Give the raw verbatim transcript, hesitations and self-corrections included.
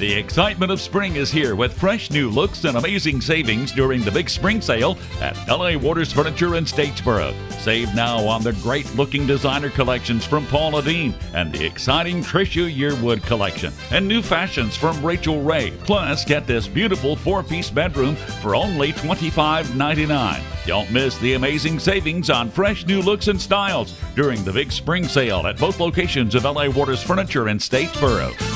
The excitement of spring is here with fresh new looks and amazing savings during the big spring sale at LAWaters Furniture in Statesboro. Save now on the great-looking designer collections from Paula Deen and the exciting Tricia Yearwood collection and new fashions from Rachel Ray. Plus, get this beautiful four-piece bedroom for only twenty-five ninety-nine. Don't miss the amazing savings on fresh new looks and styles during the big spring sale at both locations of LAWaters Furniture in Statesboro.